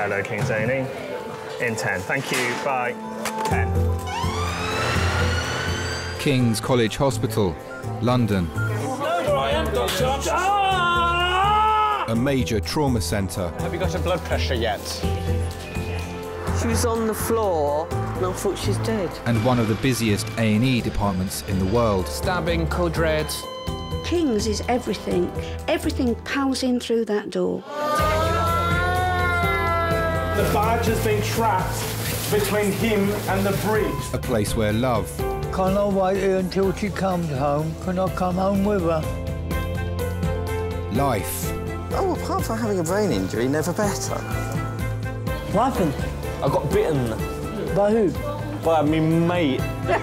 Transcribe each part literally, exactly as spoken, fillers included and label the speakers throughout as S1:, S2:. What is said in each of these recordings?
S1: Hello, King's A and E. In ten. Thank you. Bye. ten.
S2: King's College Hospital, London. A major trauma centre.
S3: Have you got a blood pressure yet?
S4: She was on the floor and I thought she's dead.
S2: And one of the busiest A and E departments in the world.
S3: Stabbing, code red.
S5: King's is everything. Everything powers in through that door.
S6: The badge has been trapped between him and the bridge.
S2: A place where love...
S7: Can I wait here until she comes home? Can I come home with her?
S2: Life.
S8: Oh, apart from having a brain injury, never better.
S7: What happened?
S6: I got bitten.
S7: By who?
S6: By me mate.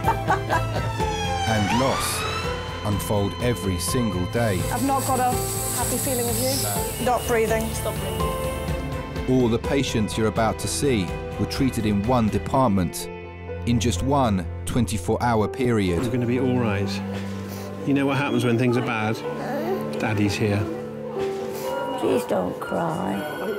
S2: And loss unfold every single day.
S9: I've not got a happy feeling of you. Not breathing. Stop breathing.
S2: All the patients you're about to see were treated in one department, in just one twenty-four hour period.
S10: It's going to be all right. You know what happens when things are bad? Daddy's here.
S5: Please don't cry.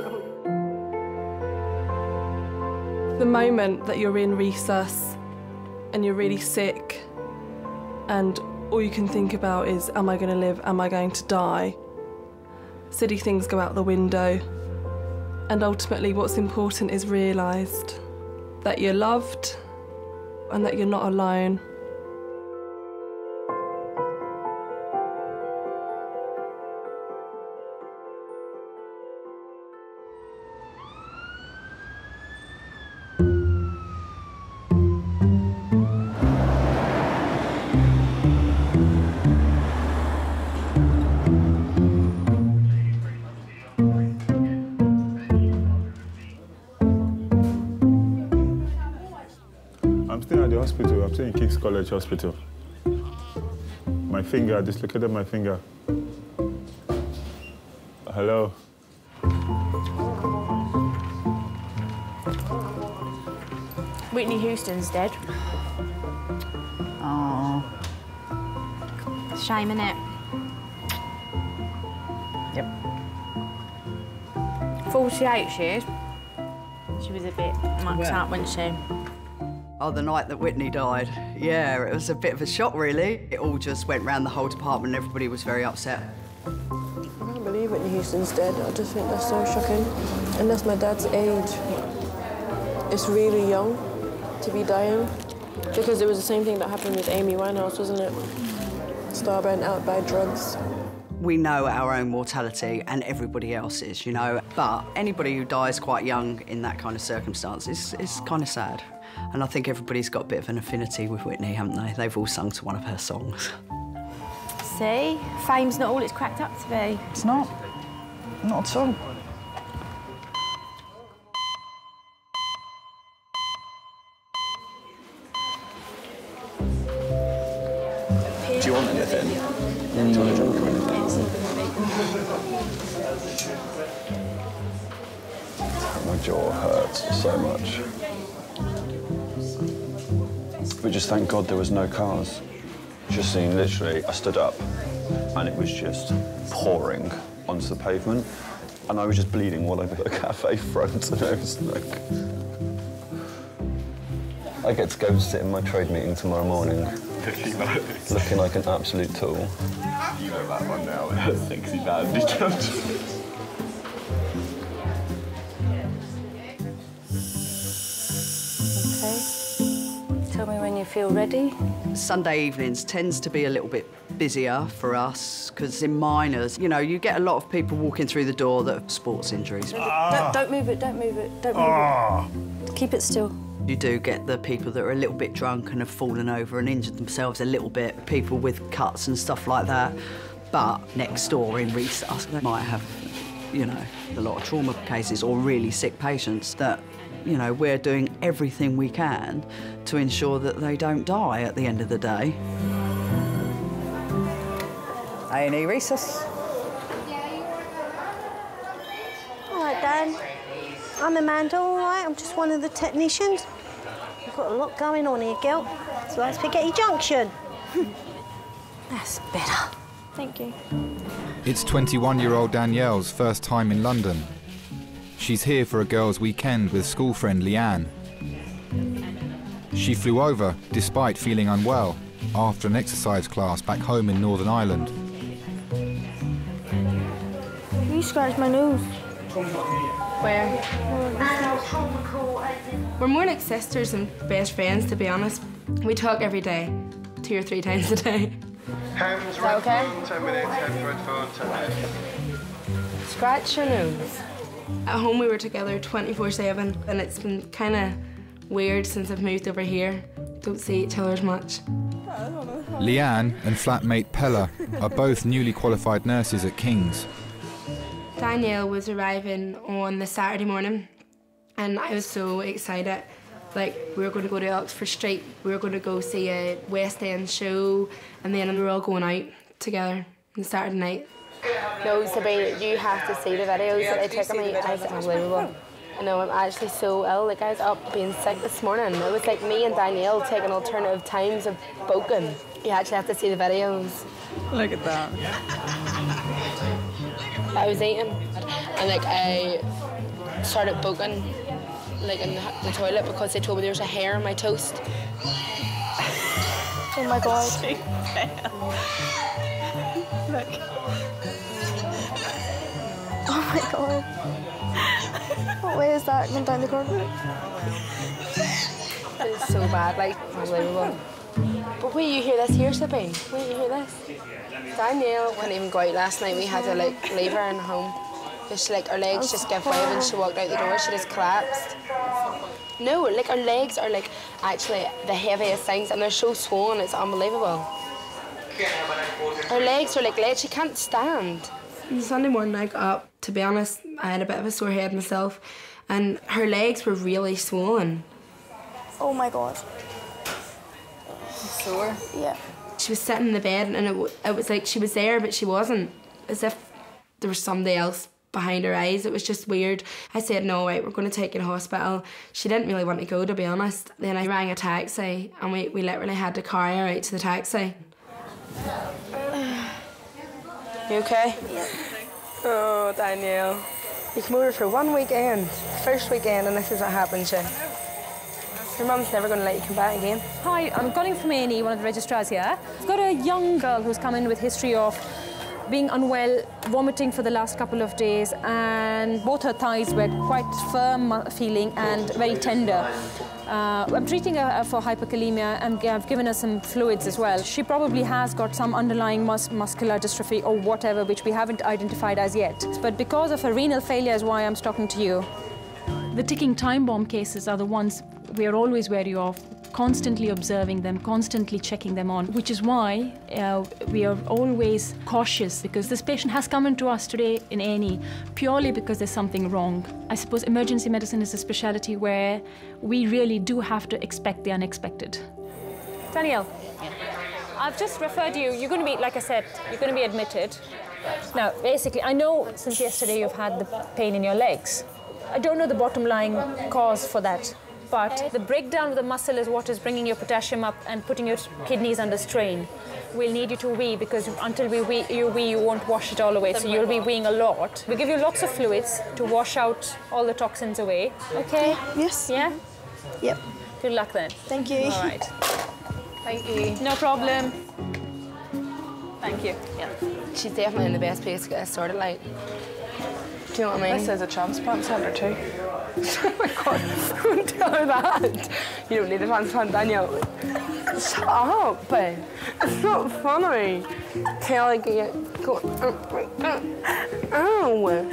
S9: The moment that you're in resus and you're really sick and all you can think about is, am I going to live, am I going to die? Silly things go out the window. And ultimately what's important is realised that you're loved and that you're not alone.
S11: Hospital. I'm staying in King's College Hospital. My finger, I dislocated my finger. Hello?
S12: Whitney Houston's dead.
S13: Oh.
S12: Shame, innit?
S13: Yep.
S12: forty-eight she is. She was a bit mucked
S13: Well.
S12: up, wasn't she?
S13: Oh, the night that Whitney died. Yeah, it was a bit of a shock, really. It all just went round the whole department and everybody was very upset.
S9: I can't believe Whitney Houston's dead. I just think that's so shocking. And that's my dad's age. It's really young to be dying. Because it was the same thing that happened with Amy Winehouse, wasn't it? Star burnt out by drugs.
S13: We know our own mortality and everybody else's, you know, but anybody who dies quite young in that kind of circumstance is, is kind of sad. And I think everybody's got a bit of an affinity with Whitney, haven't they? They've all sung to one of her songs.
S12: See? Fame's not all it's cracked up to be.
S13: It's not. Not at all.
S8: Do you want anything? Mm. Do you want a drink or anything? My jaw hurts so much. But just thank God there was no cars. Just seeing, literally, I stood up and it was just pouring onto the pavement. And I was just bleeding all over the cafe front. And I was like... I get to go sit in my trade meeting tomorrow morning. Looking like an absolute tool.
S14: You know that one now, that sexy band.
S12: Okay. Tell me when you feel ready.
S13: Sunday evenings tends to be a little bit busier for us, because in minors, you know, you get a lot of people walking through the door that have sports injuries.
S9: Ah. Don't, don't move it, don't move it, don't move ah. it. Keep it still.
S13: You do get the people that are a little bit drunk and have fallen over and injured themselves a little bit, people with cuts and stuff like that. But next door in resus, they might have, you know, a lot of trauma cases or really sick patients that, you know, we're doing everything we can to ensure that they don't die at the end of the day.
S15: A and E resus.
S16: All right, Dan. I'm Amanda, all right? I'm just one of the technicians. We've got a lot going on here, girl. It's like Spaghetti Junction.
S12: That's better. Thank you.
S2: It's twenty-one-year-old Danielle's first time in London. she's here for a girls' weekend with school friend Leanne. She flew over despite feeling unwell after an exercise class back home in Northern Ireland.
S17: You scratched my nose.
S18: Where? We're more like sisters and best friends, to be honest. We talk every day, two or three times a day.
S19: Hands,
S18: red okay?
S19: phone, ten minutes, hands, red phone, ten minutes.
S18: Scratch your nose. At home we were together twenty-four seven, and it's been kind of weird since I've moved over here. Don't see each other as much.
S2: Leanne and flatmate Pella are both newly qualified nurses at King's.
S18: Danielle was arriving on the Saturday morning, and I was so excited. Like, we were going to go to Oxford Street, we were going to go see a West End show, and then we were all going out together on Saturday night. No, Sabrina, you have to see the videos that they took of me. It's unbelievable. You know, I'm actually so ill. Like, I was up being sick this morning. It was like me and Danielle taking alternative times of boking. You actually have to see the videos.
S15: Look at that.
S18: I was eating, and like I started boking, like in the, the toilet, because they told me there was a hair on my toast.
S17: Oh my god.
S18: Look.
S17: Oh my god. What way is that going down the corridor?
S18: It's so bad, like, unbelievable. But wait, you hear this here, Sabine? Wait, you hear this? Danielle couldn't even go out last night. We had to like leave her in home. Because she, like, her legs just gave way when she walked out the door. She just collapsed. No, like, her legs are like actually the heaviest things, and they're so swollen. It's unbelievable. Her legs are like legs. She can't stand. Sunday morning I got up. To be honest, I had a bit of a sore head myself, and her legs were really swollen.
S17: Oh my god.
S18: Sore?
S17: Yeah.
S18: She was sitting in the bed, and it, w it was like she was there, but she wasn't. As if there was somebody else behind her eyes. It was just weird. I said, no, right, we're going to take you to hospital. She didn't really want to go, to be honest. Then I rang a taxi, and we, we literally had to carry her out to the taxi. You okay?
S17: Yeah.
S18: Oh, Danielle. You came over for one weekend, first weekend, and this is what happened to you. Your mum's never going to let you come back again.
S20: Hi, I'm calling from A and E, one of the registrars here. I've got a young girl who's come in with history of being unwell, vomiting for the last couple of days, and both her thighs were quite firm feeling and very tender. Uh, I'm treating her for hyperkalemia, and I've given her some fluids as well. She probably has got some underlying mus muscular dystrophy or whatever, which we haven't identified as yet. But because of her renal failure is why I'm talking to you.
S21: The ticking time bomb cases are the ones we are always wary of, constantly observing them, constantly checking them on, which is why uh, we are always cautious, because this patient has come into us today in A and E purely because there's something wrong. I suppose emergency medicine is a specialty where we really do have to expect the unexpected.
S20: Danielle, I've just referred you. You're going to be, like I said, you're going to be admitted. Now, basically, I know since yesterday you've had the pain in your legs. I don't know the bottom line cause for that, but the breakdown of the muscle is what is bringing your potassium up and putting your kidneys under strain. We'll need you to wee, because until we wee, you wee, you won't wash it all away, so you'll be weeing a lot. We'll give you lots of fluids to wash out all the toxins away. Okay?
S17: Yes.
S20: Yeah?
S17: Yep.
S20: Good luck then.
S17: Thank you.
S20: All right. Thank you. No problem. Thank you.
S18: Yeah. She's definitely in the best place to get us sorted, like. Do you know what I mean?
S4: This is a transplant centre too.
S18: Oh my god, don't tell her that. You don't need a transplant, Danielle. Shut up, babe. It's not funny. Telling you, go, ow.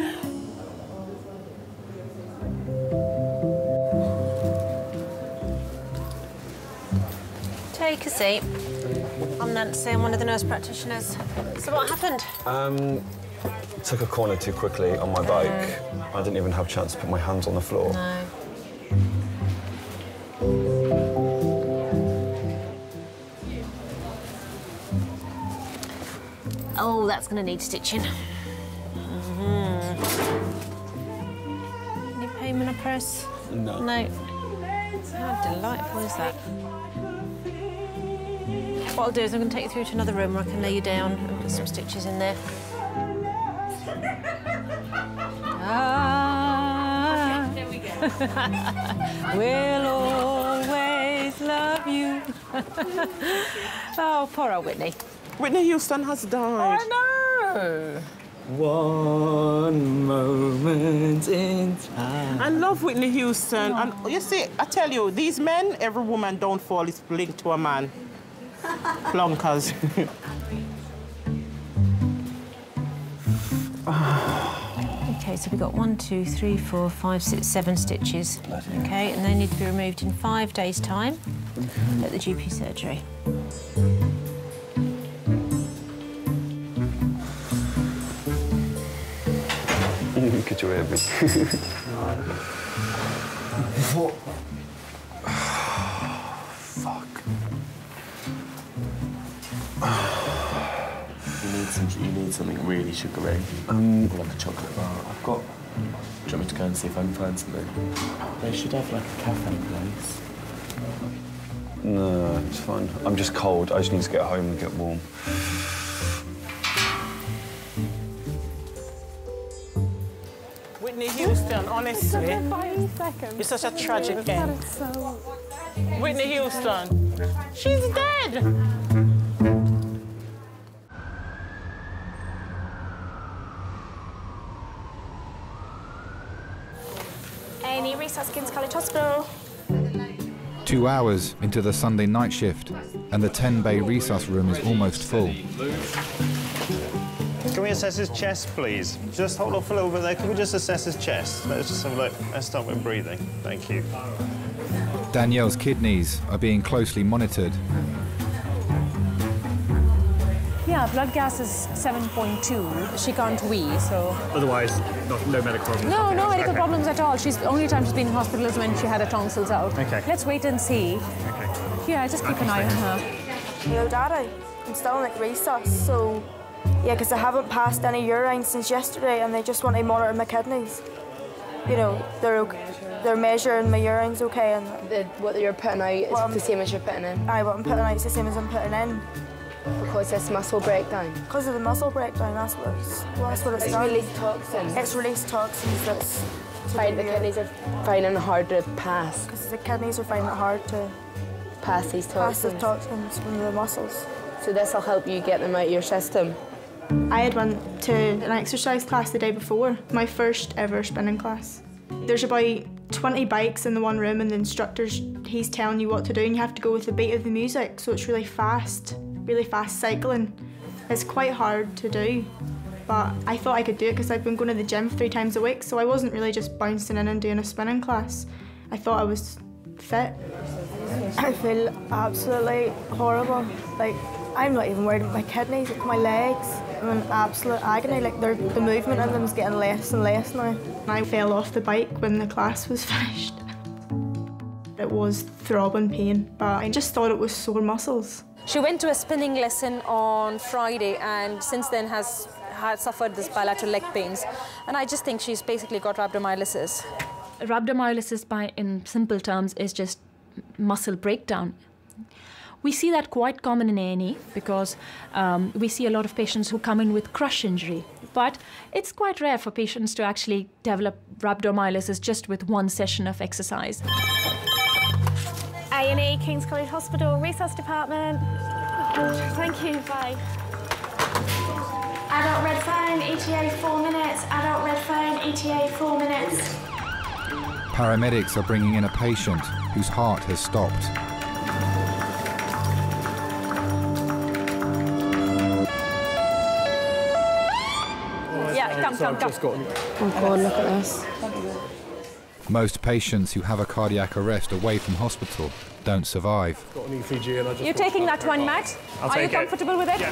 S22: Take a seat. I'm Nancy, I'm one of the nurse practitioners. So what happened?
S8: Um, took a corner too quickly on my bike. Mm. I didn't even have a chance to put my hands on the floor.
S22: No. Oh, that's going to need stitching. Mm-hmm. Any pain in a purse?
S8: No.
S22: No. How delightful is that? What I'll do is I'm going to take you through to another room where I can lay you down and put some stitches in there. Ah. We'll always love you. Oh, poor old Whitney.
S4: Whitney Houston has died.
S22: I know.
S1: One moment in time.
S4: I love Whitney Houston. And you see, I tell you, these men, every woman downfall is linked to a man. Plunkers.
S22: Okay, so we've got one, two, three, four, five, six, seven stitches. Okay, and they need to be removed in five days' time at the G P surgery.
S8: Could you hear me?
S1: What?
S14: Fuck. You need some. You need something really sugary.
S8: Um,
S14: or like a chocolate bar. I've got. Do you want me to go and see if I can find something? They should have like a cafe place.
S8: No, it's fine. I'm just cold. I just need to get home and get warm.
S4: Whitney Houston, honestly, it's such a tragic end. Whitney Houston, she's dead.
S17: A and E resource, King's College Hospital.
S2: Two hours into the Sunday night shift, and the ten-bay resus room is almost full.
S3: Can we assess his chest, please? Just hold off a little bit there. Can we just assess his chest? Let's just have a look. Let's start with breathing. Thank you.
S2: Danielle's kidneys are being closely monitored.
S20: Yeah, blood gas is seven point two. She can't wee, so...
S3: Otherwise, not, no medical problems?
S20: No, no medical
S3: okay.
S20: problems at all. She's, the only time she's been in hospital is when she had her tonsils out.
S3: Okay.
S20: Let's wait and see.
S3: Okay.
S20: Yeah, just keep an eye on her.
S17: Yo, Daddy, I'm still in like resus, so... Yeah, because I haven't passed any urine since yesterday and they just want to monitor my kidneys. You know, they're okay. They're measuring my urine's okay and...
S18: The, what you're putting out is the same as you're putting in?
S17: Aye, what I'm putting out is the same as I'm putting in.
S18: Because it's muscle breakdown?
S17: Because of the muscle breakdown, that's what it's, well, that's what it's,
S18: it's
S17: done.
S18: released toxins?
S17: It's released toxins that's...
S18: Find the kidneys are finding it hard to pass?
S17: Because the kidneys are finding it hard to...
S18: Pass these toxins?
S17: Pass the toxins from the muscles.
S18: So this will help you get them out of your system?
S23: I had went to an exercise class the day before, my first ever spinning class. There's about twenty bikes in the one room and the instructor's, he's telling you what to do and you have to go with the beat of the music, so it's really fast, really fast cycling. It's quite hard to do, but I thought I could do it because I've been going to the gym three times a week, so I wasn't really just bouncing in and doing a spinning class. I thought I was fit.
S17: I feel absolutely horrible. Like, I'm not even worried about my kidneys, like my legs. I'm in absolute agony, like the movement in them is getting less and less now.
S23: I fell off the bike when the class was finished. It was throbbing pain, but I just thought it was sore muscles.
S20: She went to a spinning lesson on Friday and since then has had suffered this bilateral leg pains. And I just think she's basically got rhabdomyolysis. Rhabdomyolysis, by in simple terms, is just muscle breakdown. We see that quite common in A and E because um, we see a lot of patients who come in with crush injury. But it's quite rare for patients to actually develop rhabdomyolysis just with one session of exercise.
S17: A and E, King's College Hospital, resus department. Thank you, bye. Adult red phone, E T A four minutes. Adult red phone, E T A four minutes.
S2: Paramedics are bringing in a patient whose heart has stopped.
S20: Yeah, come, come, come.
S18: Oh God, look at this.
S2: Most patients who have a cardiac arrest away from hospital don't survive.
S6: Got an E C G and I just
S20: You're taking that one, Matt?
S6: I'll
S20: Are you
S6: take it.
S20: comfortable with it?
S6: Yeah.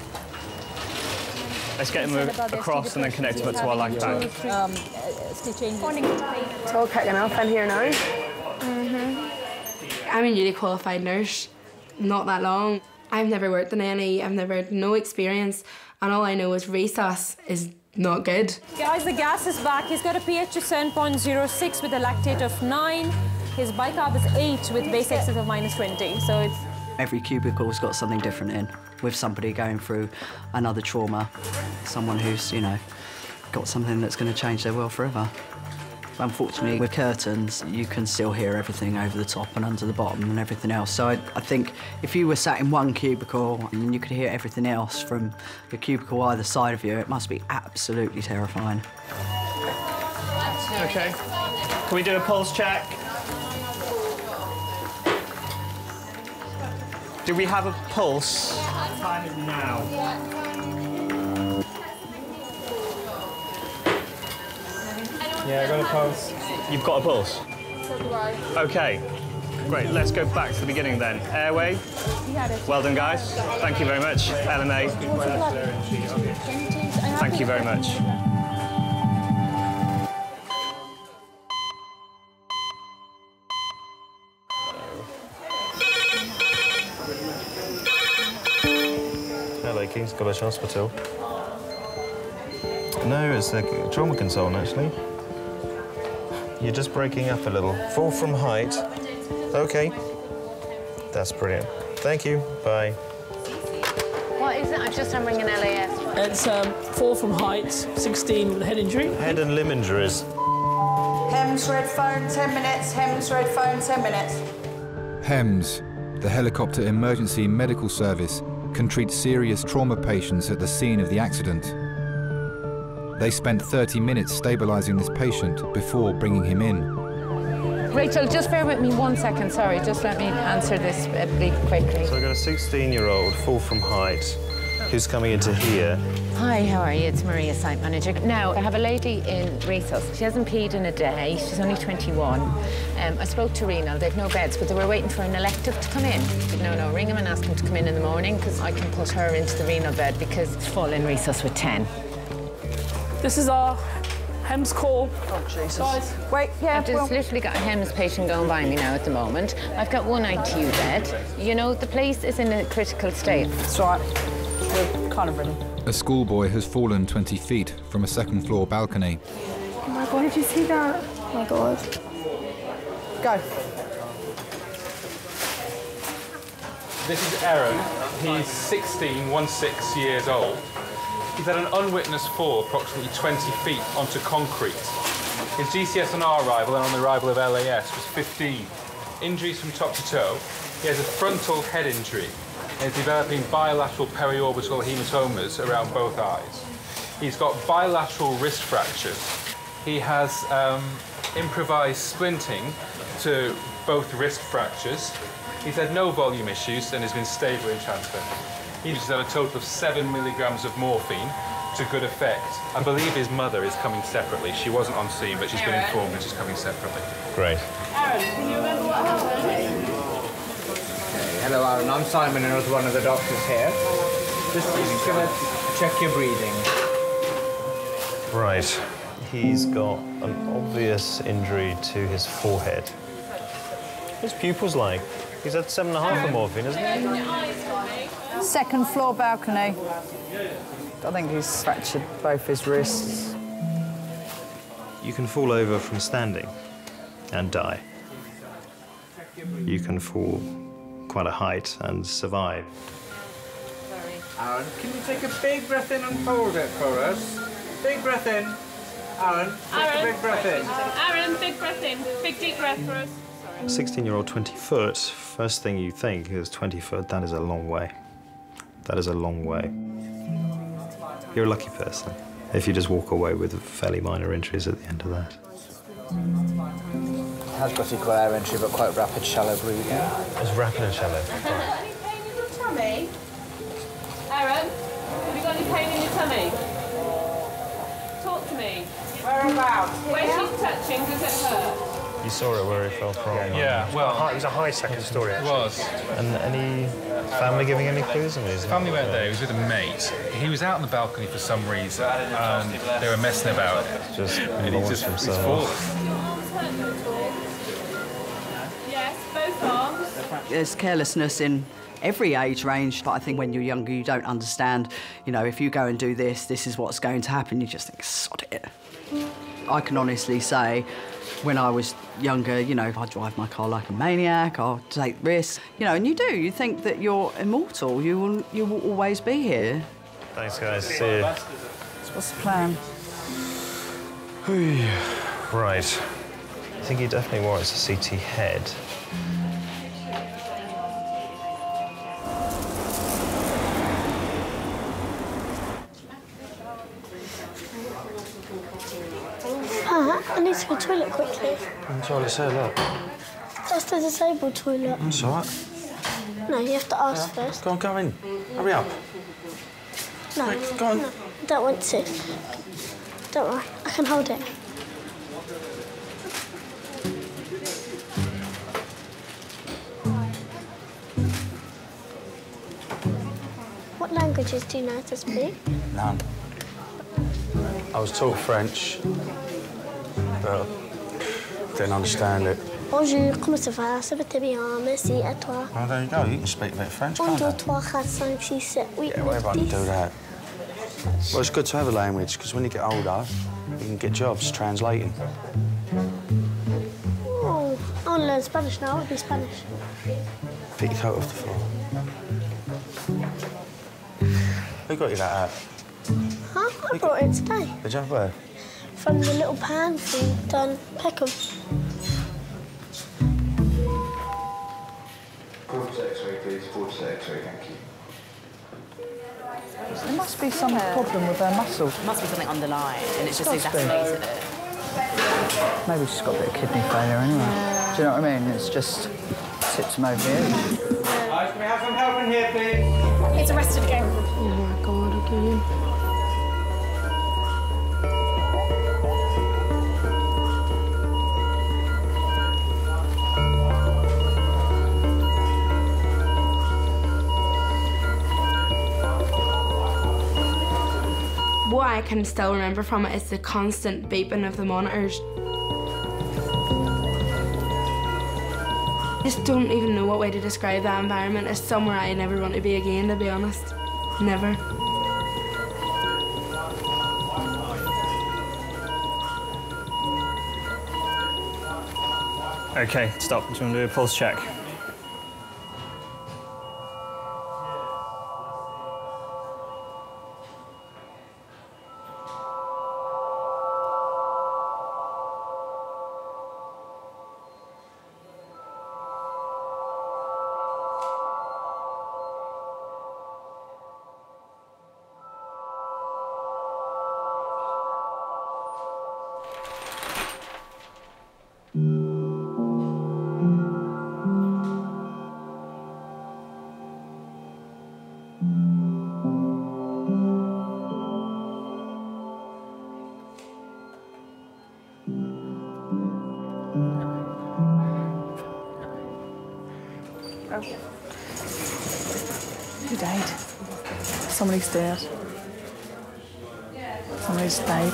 S6: Let's get him across and then connect him to our life bag.
S20: Um, still changing.
S18: It's all kicking off in here now. Mm-hmm. I'm a newly qualified nurse, not that long. I've never worked in A and E, I've never had no experience, and all I know is resus is not good.
S20: Guys, the gas is back. He's got a pH of seven point zero six with a lactate of nine. His bicarb is eight with base excess of minus twenty. So it's...
S13: Every cubicle's got something different in, with somebody going through another trauma, someone who's, you know, got something that's going to change their world forever. Unfortunately, with curtains, you can still hear everything over the top and under the bottom and everything else. So I, I think if you were sat in one cubicle and you could hear everything else from the cubicle either side of you, it must be absolutely terrifying.
S3: OK. Can we do a pulse check? Do we have a pulse? The time is now.
S6: Yeah, I got a pulse.
S3: You've got a pulse?
S18: So do I.
S3: OK. Great, let's go back to the beginning then. Airway. Well done, guys. Thank you very much. L M A. Thank you very much.
S5: Hello, King's College Hospital. No, it's a trauma consultant, actually. You're just breaking up a little. Fall from height. OK. That's brilliant. Thank you. Bye.
S7: What is it? I've just I'm ringing L A S.
S10: It's um, fall from height, sixteen with a head injury.
S5: Head and limb injuries.
S15: Hems, red phone, ten minutes. Hems, red phone, ten minutes.
S2: HEMS, the helicopter emergency medical service, can treat serious trauma patients at the scene of the accident. They spent thirty minutes stabilising this patient before bringing him in.
S7: Rachel, just bear with me one second, sorry. Just let me answer this uh, really quickly.
S5: So I've got a sixteen-year-old fall from height who's coming into here.
S7: Hi, how are you? It's Maria, site manager. Now, I have a lady in resus. She hasn't peed in a day. She's only twenty-one. Um, I spoke to renal. They've no beds, but they were waiting for an elective to come in. No, no, ring him and ask him to come in in the morning because I can put her into the renal bed because it's full in resus with ten.
S10: This is our HEMS call.
S7: Oh, Jesus.
S10: Guys.
S7: Wait, yeah, I've just well. literally got a HEMS patient going by me now at the moment. I've got one I T U bed. You know, the place is in a critical state.
S15: It's all right. We're kind of ready.
S2: A schoolboy has fallen twenty feet from a second floor balcony.
S23: Oh my God, did you see that? Oh my God.
S15: Go.
S6: This is Aaron. He's sixteen, one six years old. He's had an unwitnessed fall approximately twenty feet onto concrete. His G C S on our arrival and on the arrival of L A S was fifteen. Injuries from top to toe. He has a frontal head injury and is developing bilateral periorbital hematomas around both eyes. He's got bilateral wrist fractures. He has um, improvised splinting to both wrist fractures. He's had no volume issues and has been stable in transfer. He's had a total of seven milligrams of morphine to good effect. I believe his mother is coming separately. She wasn't on scene, but she's been informed that she's coming separately.
S5: Great.
S23: Aaron, can you remember what happened?
S1: Hello, Aaron. I'm Simon, and I was one of the doctors here. Just, just gonna check your breathing.
S5: Right. He's got an obvious injury to his forehead. His pupils like. He's had seven and a half of morphine, hasn't he?
S15: Second floor balcony. I think he's fractured both his wrists.
S5: You can fall over from standing and die. You can fall quite a height and survive.
S1: Aaron, can you take a big breath in and hold it for us? Big breath in. Aaron, take
S20: Aaron.
S1: a big breath in.
S20: Aaron, big breath in. Big deep breath for us.
S5: sixteen-year-old, twenty foot, first thing you think is twenty foot, that is a long way. That is a long way. You're a lucky person if you just walk away with fairly minor injuries at the end of that.
S1: Has got equal air entry, but quite rapid, shallow breathing.
S5: It's rapid and shallow.
S20: Any pain in your tummy? Aaron, have you got any pain in your tummy? Talk to me. Whereabouts? Where she's touching, does it hurt?
S5: You saw it where he fell from.
S6: Yeah, well,
S5: it was a high second story,
S6: actually. It was.
S5: And any family giving any clues? I mean,
S6: His family weren't there. He was with a mate. He was out on the balcony for some reason, and they were messing about.
S5: Just
S6: and he just
S5: launched
S6: he's
S5: himself.
S6: fallen.
S20: Yes, both arms.
S13: There's carelessness in every age range, but I think when you're younger, you don't understand, you know, if you go and do this, this is what's going to happen. You just think, sod it. I can honestly say, when I was younger, you know, I drive my car like a maniac, I'll take risks, you know, and you do. You think that you're immortal. You will, you will always be here.
S5: Thanks, guys. See you.
S15: So what's the plan?
S5: Right. I think he definitely warrants a C T head.
S9: Uh, I need to go to the toilet quickly.
S5: I'm sorry to say, look.
S9: That's the disabled toilet.
S5: That's all right.
S9: No, you have to ask yeah. first.
S5: Go on, go in. Hurry up.
S9: No,
S5: Wait, go on.
S9: No, I don't want to. Don't worry, I can hold it. What languages do you know how to speak?
S5: None. I was taught French, but didn't understand it.
S9: Bonjour, comment ça va? Ça va très bien, merci, et toi?
S5: Well, there you go. You can speak a bit of French,
S9: Un,
S5: can't
S9: deux,
S5: you?
S9: trois, quatre, cinq, six, sept, huit,
S5: Yeah,
S9: neuf,
S5: everyone can
S9: dix.
S5: do that. Well, it's good to have a language, because when you get older, you can get jobs translating.
S9: Oh, I want to learn Spanish now. I want to be Spanish.
S5: Pick your coat off the floor. Who got you that hat?
S9: Huh? I brought it today.
S5: Did you have where?
S9: From the little pan thing done Peckham.
S19: Forward to X-ray, please. Forward to X-ray, thank you.
S15: There must be some problem with her muscle.
S11: There must be something underlying, and it's just
S15: Must be.
S11: exacerbated it.
S15: Maybe she's got a bit of kidney failure anyway.
S11: Yeah.
S15: Do you know what I mean? It's just tips them over here.
S1: Guys, can we have some help in here, please?
S20: It's arrested again.
S9: Oh my God, again.
S16: What I can still remember from it is the constant beeping of the monitors. I just don't even know what way to describe that environment. It's somewhere I never want to be again, to be honest. Never.
S24: Okay, stop. Do you want to do a pulse check?
S15: Who died? Somebody's dead. Somebody's died.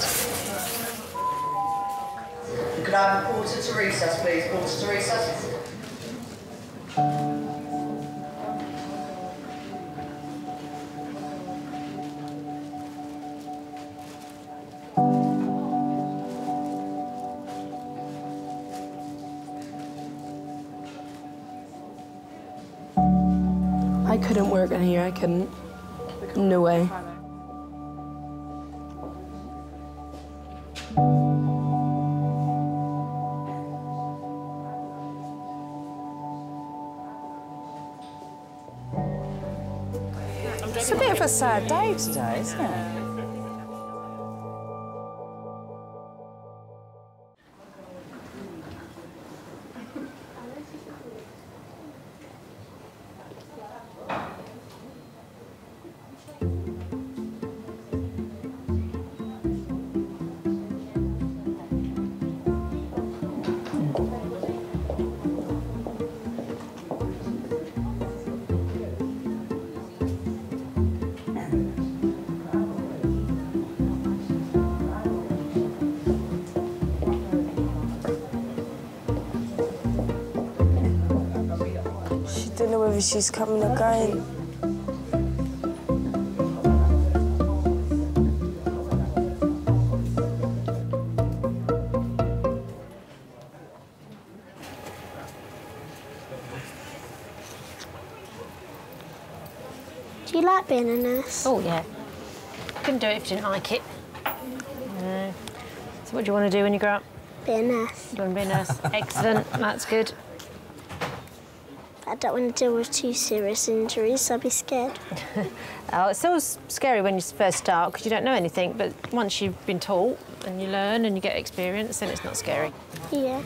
S13: Could I have a quarter to recess, please? Quarter to recess.
S16: I couldn't work in here, I couldn't. No way.
S15: It's a bit of a sad day today, isn't it?
S9: I don't know whether she's coming or going. Do you like being a nurse?
S22: Oh, yeah. Couldn't do it if you didn't like it. No. So what do you want to do when you grow up?
S9: Be a nurse.
S22: You want to be a nurse? Excellent, that's good.
S9: I don't want to deal with too serious injuries, I'll be scared.
S22: Oh, it's always scary when you first start because you don't know anything, but once you've been taught and you learn and you get experience, then it's not scary.
S9: Yeah.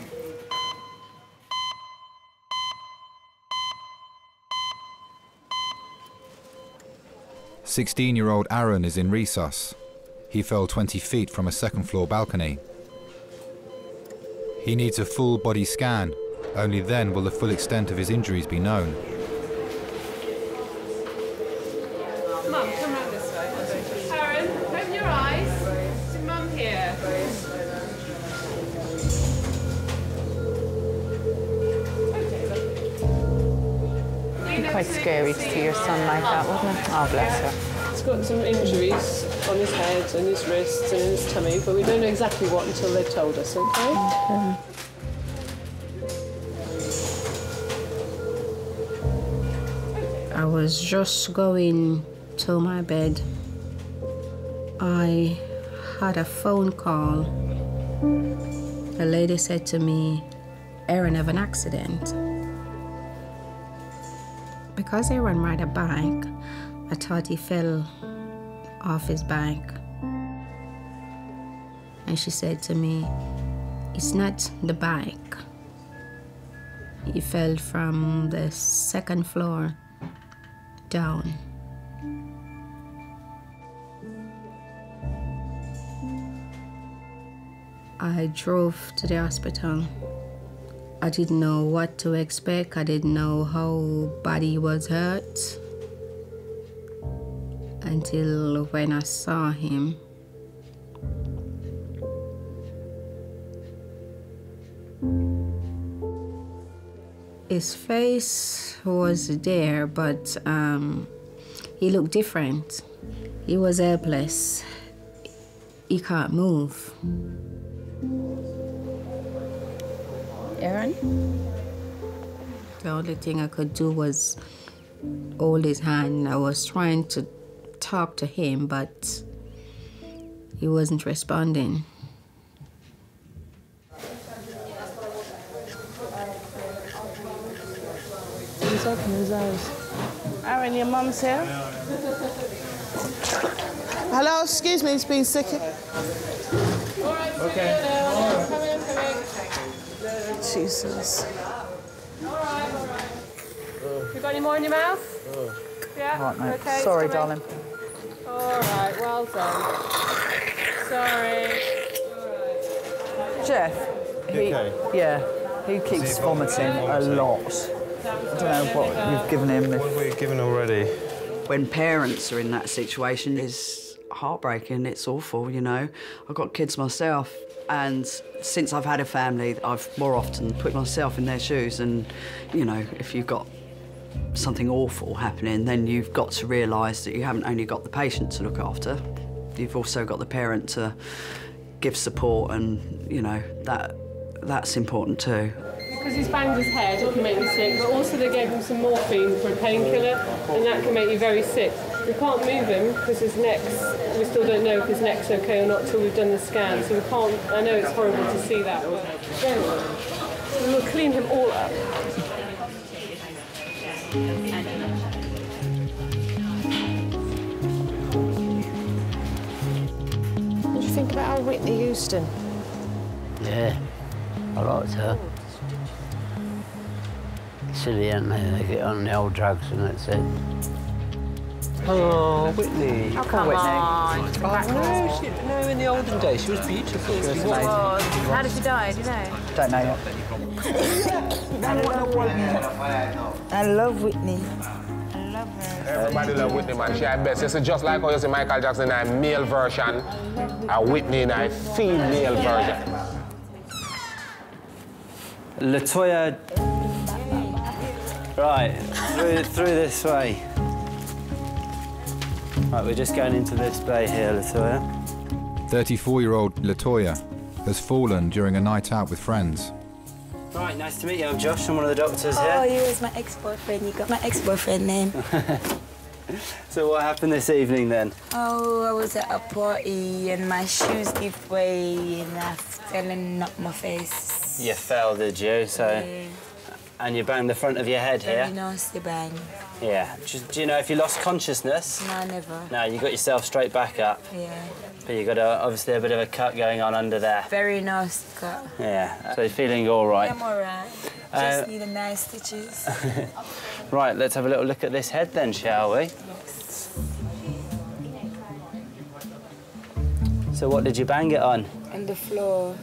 S2: sixteen-year-old Aaron is in resus. He fell twenty feet from a second-floor balcony. He needs a full body scan. Only then will the full extent of his injuries be known.
S8: Mum, come round this way. Aaron, open your eyes. Is your mum here?
S15: It'd be quite scary to see your son like that, wouldn't it? Oh, bless her.
S8: He's got some injuries on his head and his wrists and in his tummy, but we don't know exactly what until they've told us, okay?
S15: Okay.
S12: I was just going to my bed. I had a phone call. The lady said to me, Aaron have an accident. Because Aaron ride a bike, I thought he fell off his bike. And she said to me, it's not the bike. He fell from the second floor down. I drove to the hospital. I didn't know what to expect. I didn't know how bad he was hurt until when I saw him. His face was there, but um, he looked different. He was helpless. He can't move.
S15: Aaron?
S12: The only thing I could do was hold his hand. I was trying to talk to him, but he wasn't responding.
S4: He's opening his eyes. Aaron, your mum's here? Hello, excuse me, he's been sick.
S8: Okay. Come in, come in.
S4: Jesus.
S8: You got any more in your mouth? Yeah?
S15: Right, mate.
S8: Okay,
S15: Sorry,
S8: come in.
S15: darling.
S8: All right, well done. Sorry.
S15: Jeff, he,
S3: Okay.
S15: yeah, he keeps vomiting a lot. I don't know what you've given him.
S3: What have we given already?
S13: When parents are in that situation, it's heartbreaking, it's awful, you know. I've got kids myself, and since I've had a family, I've more often put myself in their shoes, and, you know, if you've got something awful happening, then you've got to realise that you haven't only got the patient to look after, you've also got the parent to give support, and, you know, that that's important too.
S8: Because he's banged his head, it can make you sick, but also they gave him some morphine for a painkiller, and that can make you very sick. We can't move him because his neck's, we still don't know if his neck's okay or not till we've done the scan, so we can't, I know it's horrible to see that, but then we will clean him all up.
S22: What do you think about our Whitney Houston?
S14: Yeah, I liked her. Silly, aren't they? They get on the old drugs and that's it.
S21: Oh, Whitney.
S22: Oh, come on.
S21: Oh, no, she, no, in the olden days, she was beautiful. She was amazing.
S22: How did she die, do you know?
S15: Don't know yet.
S25: I love Whitney.
S22: I love her.
S26: Everybody love Whitney, man. She had best. You see, just like how you see Michael Jackson in a male version, and Whitney in a female version.
S24: LaToya. Right, through, through this way. Right, we're just going into this bay here, LaToya.
S2: thirty-four-year-old LaToya has fallen during a night out with friends.
S24: Right, nice to meet you. I'm Josh. I'm one of the doctors
S25: Oh,
S24: here.
S25: you was my ex-boyfriend. You got my ex-boyfriend name.
S24: So what happened this evening then?
S25: Oh, I was at a party and my shoes gave way and I fell and knocked my face.
S24: You fell, did you? So,
S25: Yeah.
S24: and you banged the front of your head
S25: Very
S24: here?
S25: nasty bang.
S24: Yeah. Do, do you know if you lost consciousness?
S25: No, never.
S24: No, you got yourself straight back up.
S25: Yeah.
S24: But you got a, obviously a bit of a cut going on under there.
S25: Very nasty cut.
S24: Yeah. So you're feeling all right?
S25: I'm all right.
S24: Uh,
S25: Just need a nice stitches.
S24: Right, let's have a little look at this head then, shall we? So what did you bang it on?
S25: On the floor.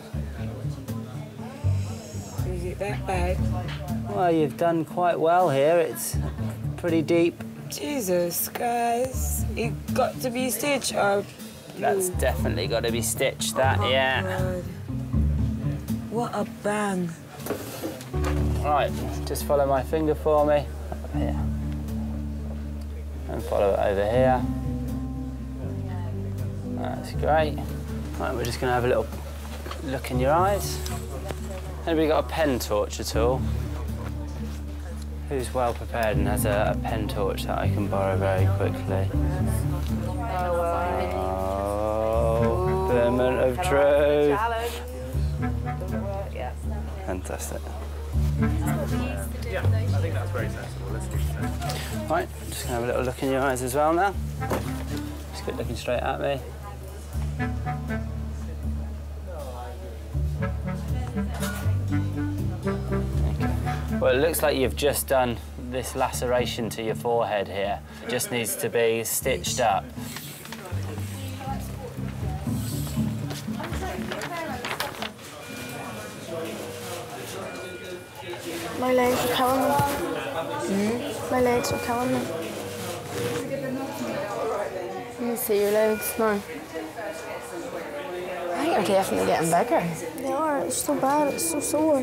S25: Is it that bad?
S24: Well, you've done quite well here. It's pretty deep.
S25: Jesus, guys. It got to be stitched or...
S24: That's definitely got to be stitched, that,
S25: Oh,
S24: yeah.
S25: God. What a bang.
S24: Right, just follow my finger for me. Up here. And follow it over here. That's great. Right, we're just going to have a little look in your eyes. Anybody got a pen torch at all? Who's well prepared and has a, a pen torch that I can borrow very quickly? Oh, moment of truth. Fantastic.
S5: Yeah, I think that's very sensible. Let's do that.
S24: Right, just gonna have a little look in your eyes as well now. Just keep looking straight at me. Okay. Well, it looks like you've just done this laceration to your forehead here. It just needs to be stitched up.
S9: My legs are killing me. Mm? My legs are killing me.
S16: Let me see your legs now. I think you're definitely getting bigger.
S9: They are. It's so bad. It's so sore.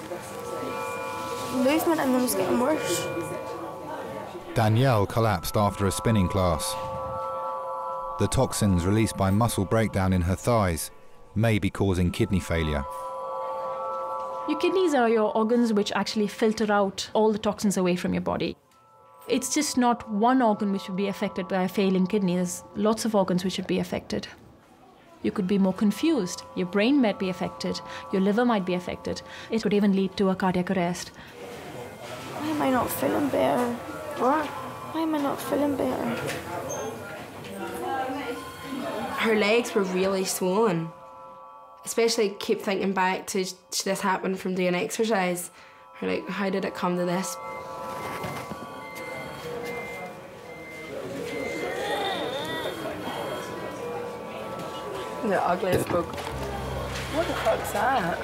S9: Movement in them is getting worse.
S2: Danielle collapsed after a spinning class. The toxins released by muscle breakdown in her thighs may be causing kidney failure.
S6: Your kidneys are your organs which actually filter out all the toxins away from your body. It's just not one organ which would be affected by a failing kidney. There's lots of organs which would be affected. You could be more confused. Your brain might be affected. Your liver might be affected. It could even lead to a cardiac arrest.
S9: Why am I not feeling better? What? Why am I not feeling better?
S16: Her legs were really swollen. Especially keep thinking back to this happened from doing exercise. Or like, how did it come to this? The ugliest book. What the fuck's that?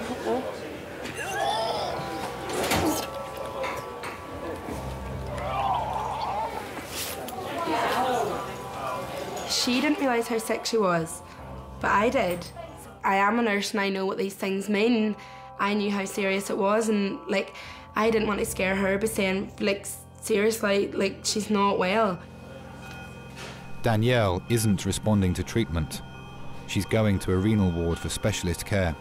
S16: She didn't realise how sick she was, but I did. I am a nurse and I know what these things mean. I knew how serious it was, and like, I didn't want to scare her by saying, like, seriously, like, she's not well.
S2: Danielle isn't responding to treatment. She's going to a renal ward for specialist care.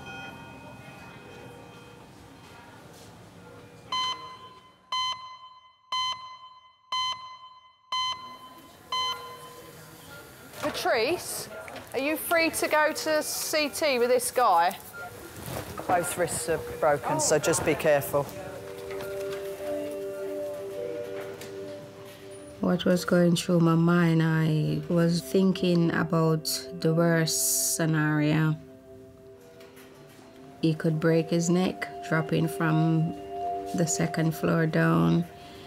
S15: Patrice, are you free to go to C T with this guy?
S7: Both wrists are broken, so just be careful.
S12: What was going through my mind, I was thinking about the worst scenario. He could break his neck, dropping from the second floor down.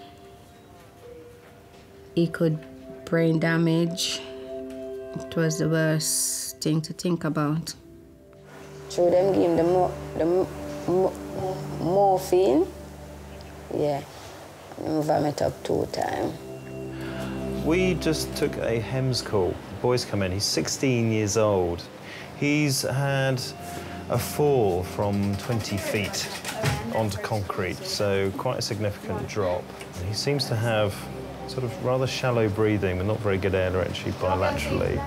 S12: He could brain damage. It was the worst thing to think about.
S10: Through them give him the, mo the mo morphine, yeah, and vomit up two times.
S5: We just took a HEMS call. The boy's come in, he's sixteen years old. He's had a fall from twenty feet onto concrete, so quite a significant drop. He seems to have sort of rather shallow breathing, but not very good air entry bilaterally.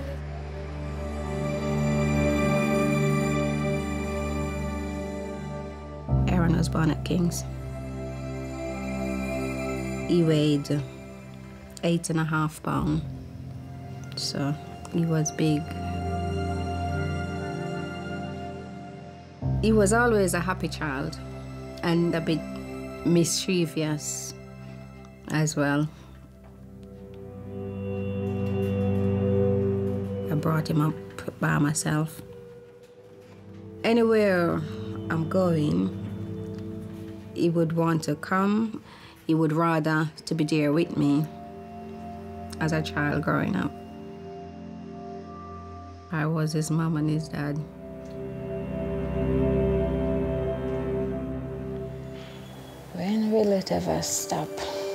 S12: Was born at King's. He weighed eight and a half pound. So he was big. He was always a happy child and a bit mischievous as well. I brought him up by myself. Anywhere I'm going, he would want to come. He would rather to be there with me as a child growing up. I was his mom and his dad.
S10: When will it ever stop?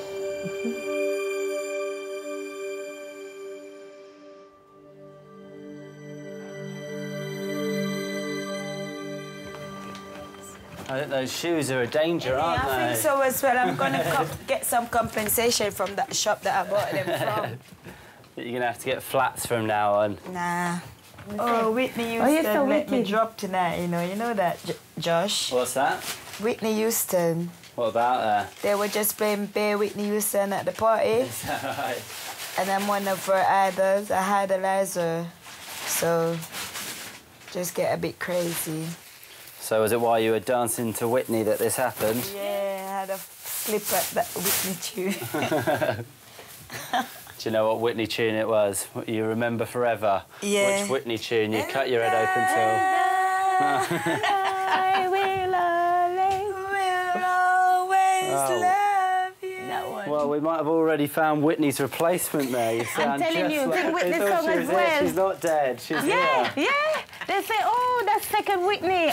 S24: I think those shoes are a danger, aren't
S25: yeah,
S24: they?
S25: I think so as well. I'm going to get some compensation from that shop that I bought them from.
S24: You're going to have to get flats from now on.
S25: Nah. Oh, Whitney Houston
S22: Oh, you're so
S25: let me
S22: wicked.
S25: drop tonight, you know. You know that, J Josh?
S24: What's that?
S25: Whitney Houston.
S24: What about her?
S25: They were just playing Bare Whitney Houston at the party.
S24: Is that right?
S25: And I'm one of her idols. I idolize her. So, just get a bit crazy.
S24: So was it while you were dancing to Whitney that this happened?
S25: Yeah, I had a flip at that Whitney tune.
S24: Do you know what Whitney tune it was? What you remember forever?
S25: Yeah.
S24: Which Whitney tune? You cut your head open till...
S25: I will always, will always
S24: Oh.
S25: love you. That one.
S24: Well, we might have already found Whitney's replacement there. You sound
S22: telling
S24: just
S22: you,
S24: like
S22: sing
S24: they
S22: Whitney's
S24: thought
S22: song
S24: she
S22: as
S24: was here.
S22: well.
S24: She's not dead. She's
S22: Yeah,
S24: here.
S22: yeah. They say, oh, that's second Whitney.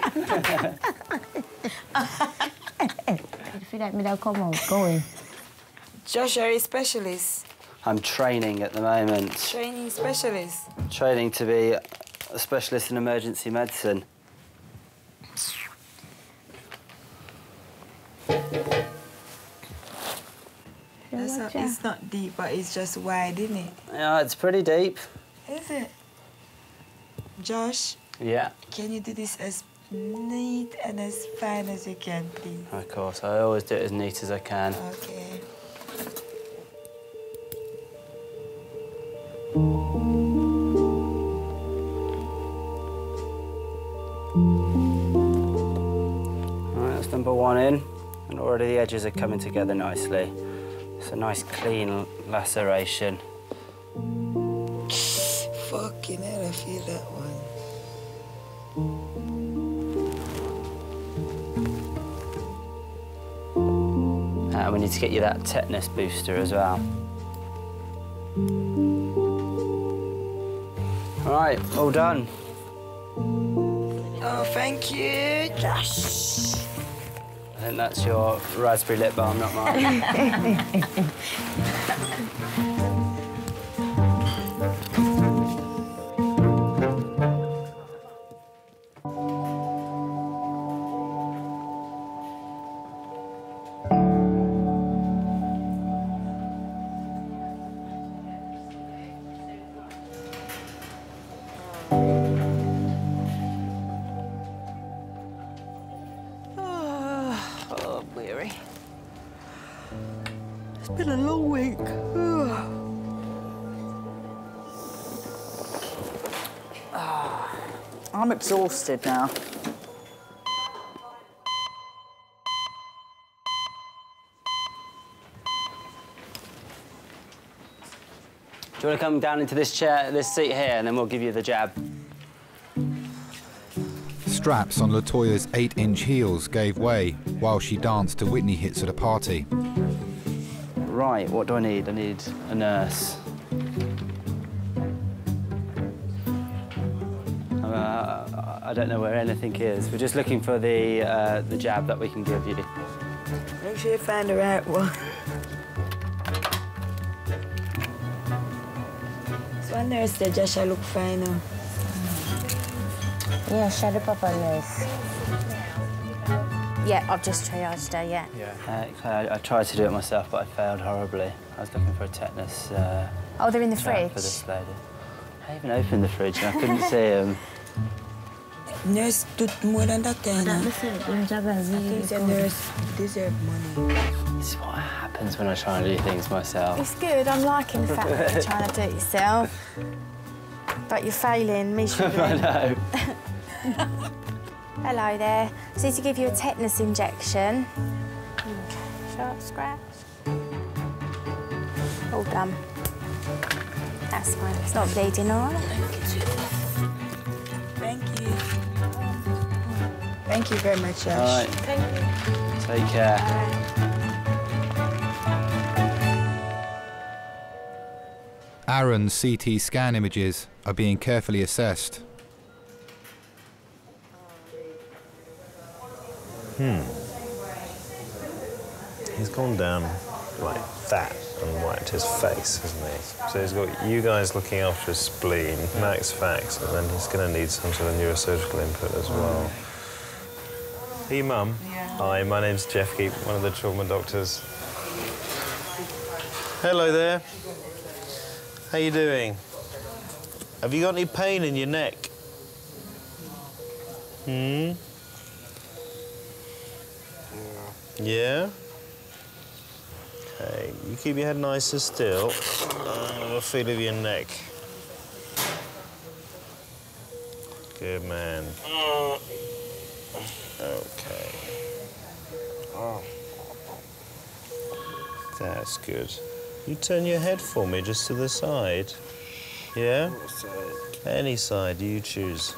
S22: You feel like me that come out, going.
S25: Josh, are you a specialist?
S24: I'm training at the moment.
S25: Training specialist?
S24: Training to be a specialist in emergency medicine.
S25: That's not, it's not deep, but it's just wide, isn't it?
S24: Yeah, it's pretty deep.
S25: Is it? Josh,
S24: Yeah,
S25: can you do this as neat and as fine as you can, please?
S24: of course. I always do it as neat as I can.
S25: Okay.
S24: All right, that's number one in. And already the edges are coming together nicely. It's a nice, clean laceration.
S25: Fucking hell, I feel that one.
S24: And we need to get you that tetanus booster as well. All right, all done.
S25: Oh, thank you, Josh.
S24: I think that's your raspberry lip balm, not mine.
S25: Oh, I'm weary. It's been a long week.
S15: I'm exhausted now.
S24: Do you want to come down into this chair, this seat here, and then we'll give you the jab?
S2: Straps on LaToya's eight-inch heels gave way while she danced to Whitney hits at a party.
S24: Right, what do I need? I need a nurse. Uh, I don't know where anything is. We're just looking for the, uh, the jab that we can give you.
S25: Make sure you find the right one. So one nurse there, Josh, I look fine now.
S22: Yeah, shadow papa nurse. Yeah, I've just triaged her, yeah.
S24: Yeah. Uh, I, I tried to do it myself, but I failed horribly. I was looking for a tetanus. Uh,
S22: Oh, they're in the
S24: jab
S22: fridge?
S24: for this lady. I even opened the fridge and I couldn't see them.
S25: Nurse did more than that then. I think the nurse deserve money.
S24: This is what happens when I try and do things myself.
S9: It's good. I'm liking the fact that you're trying to do it yourself. But you're failing miserably.
S24: I know.
S9: Hello there. Just need to give you a tetanus injection. Okay, sharp scratch. All done. That's fine. It's not bleeding, all right?
S25: Thank you. Thank you very much, Josh.
S24: All right.
S9: Thank you.
S24: Take care.
S2: Aaron's C T scan images are being carefully assessed.
S3: Hmm. He's gone down like that and whacked his face, hasn't he? So he's got you guys looking after his spleen, Max Fax, and then he's going to need some sort of neurosurgical input as well. Hey, Mum.
S4: Yeah.
S3: Hi, my name's Jeff Keep, one of the trauma doctors. Hello there. How you doing? Have you got any pain in your neck? Hmm? Yeah? Okay, you keep your head nice and still. Uh, a feel of your neck. Good man. Okay. That's good. You turn your head for me, just to the side. Yeah? Any side you choose.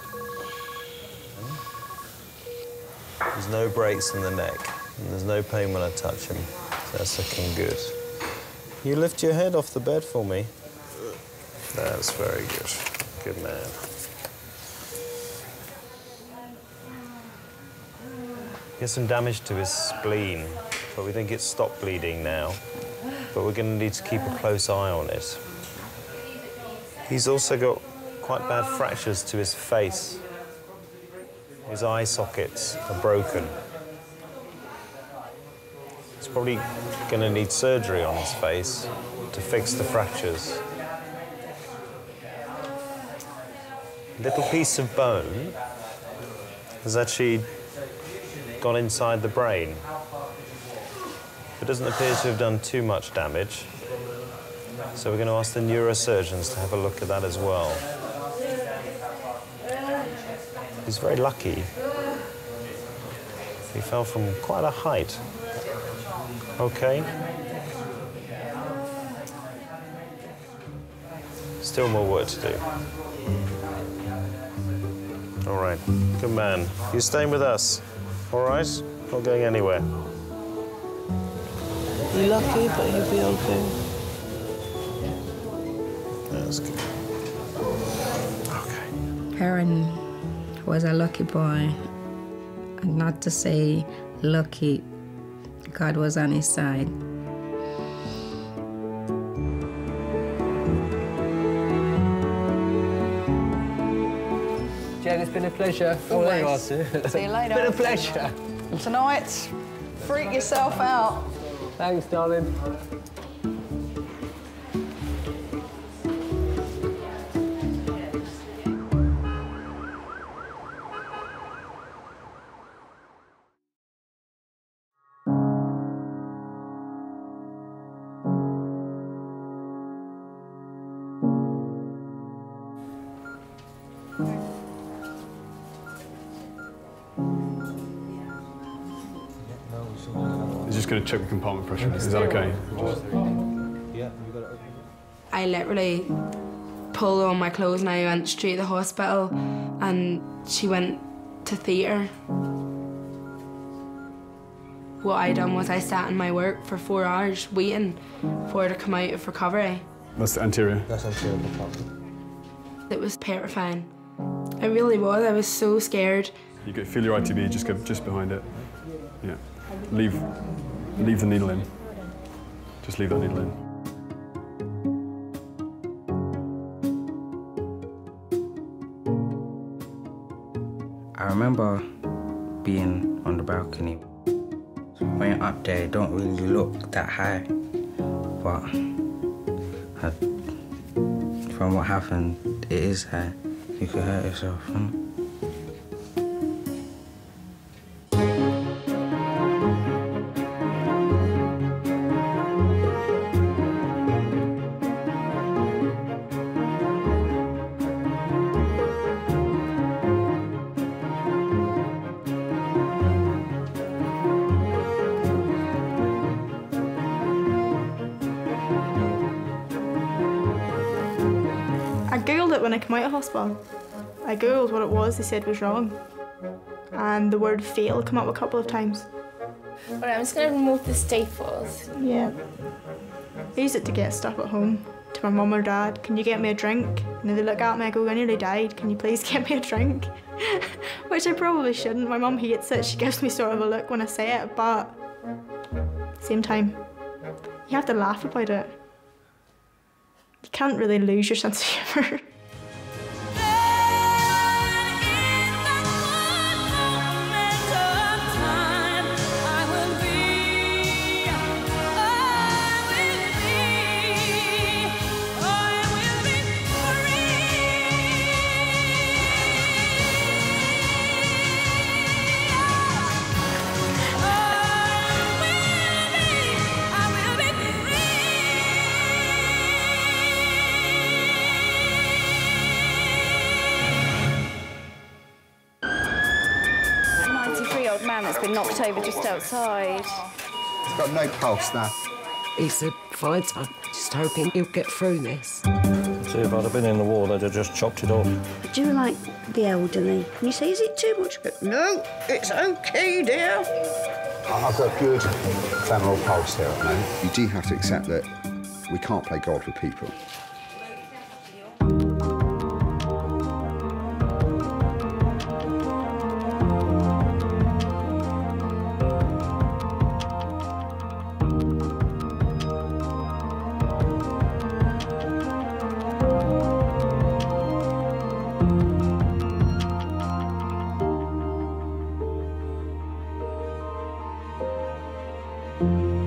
S3: There's no breaks in the neck, and there's no pain when I touch him. So that's looking good. You lift your head off the bed for me. That's very good. Good man. He has some damage to his spleen, but we think it's stopped bleeding now. But we're going to need to keep a close eye on it. He's also got quite bad fractures to his face. His eye sockets are broken. He's probably going to need surgery on his face to fix the fractures. A little piece of bone has actually gone inside the brain. It doesn't appear to have done too much damage, so we're going to ask the neurosurgeons to have a look at that as well. He's very lucky. He fell from quite a height. Okay. Still more work to do. All right, good man. You're staying with us, all right? Not going anywhere.
S1: You're lucky, but you'll be okay.
S3: That's good.
S12: Aaron was a lucky boy. And not to say lucky, God was on his side.
S21: Jen, it's been a pleasure. Oh, there you are, Sue.
S15: See you later.
S21: Been a pleasure.
S15: Tonight, freak yourself out.
S21: Thanks, darling.
S11: Just going to check the compartment pressure. Is that okay?
S16: I literally pulled on my clothes and I went straight to the hospital, and she went to theatre. What I done was I sat in my work for four hours waiting for her to come out of recovery.
S11: That's the anterior. That's anterior compartment.
S16: It was terrifying. It really was. I was so scared.
S11: You get, feel your I T B, just go just behind it. Yeah. Leave, leave the needle in. Just leave that needle in.
S17: I remember being on the balcony. When you're up there, you don't really look that high. But I, from what happened, it is high. You could hurt yourself. Huh?
S8: I googled it when I came out of hospital. I googled what it was they said was wrong. And the word fail came up a couple of times.
S9: Alright, I'm just going to remove the staples.
S8: Yeah. I use it to get stuff at home. To my mum or dad, can you get me a drink? And then they look at me, I go, I nearly died, can you please get me a drink? Which I probably shouldn't. My mum hates it, she gives me sort of a look when I say it, but same time, you have to laugh about it. You can't really lose your sense of humour.
S9: ninety-three-year-old man that's been knocked over just outside.
S13: He's got no pulse now.
S18: He said, fine, I'm just hoping he'll get through this.
S19: See, if I'd have been in the war, they'd have just chopped it off.
S20: Do you like the elderly? And you say, is it too much? No, it's OK, dear.
S13: I've got a good femoral pulse here at the moment. You do have to accept that we can't play God with people. Thank you.